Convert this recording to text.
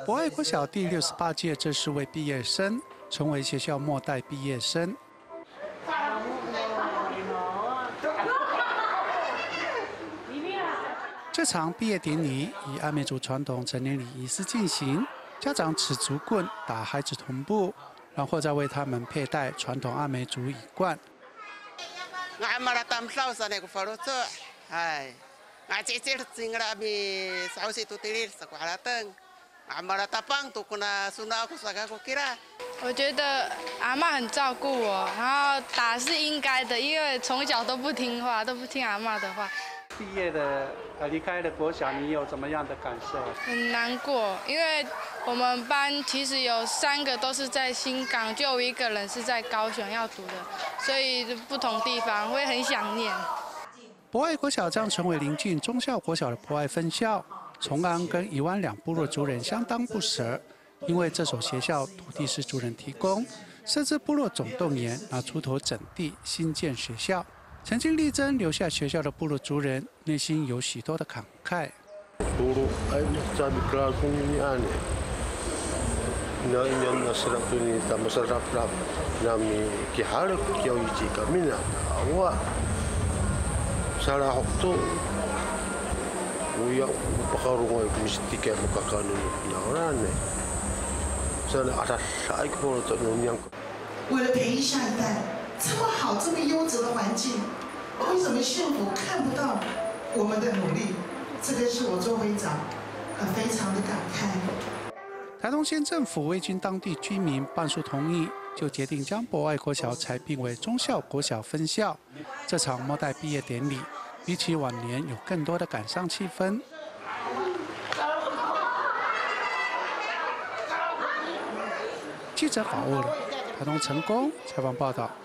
博爱国小第68届正式为毕业生，成为学校末代毕业生。这场毕业典礼以阿美族传统成年礼仪式进行，家长持竹棍打孩子臀部，然后再为他们佩戴传统阿美族羽冠。 我觉得阿嬷很照顾我，然后打是应该的，因为从小都不听话，都不听阿嬷的话。 毕业的离开了国小，你有怎么样的感受？ 很难过，因为我们班其实有3个都是在新港，就有1个人是在高雄要读的，所以不同地方会很想念。 博爱国小将成为邻近忠孝国小的博爱分校。崇安跟宜湾2部落族人相当不舍，因为这所学校土地是族人提供，甚至部落总动员拿出头整地新建学校。曾经力争留下学校的部落族人，内心有许多的感慨。 为了培育下一代，这么好、这么优质的环境，为什么县府看不到我们的努力？这个是我做会长，非常的感慨。 台东县政府未经当地居民半数同意，就决定将博爱国小裁并为忠孝国小分校。这场末代毕业典礼，比起往年有更多的感伤气氛。记者访问了台东成功采访报道。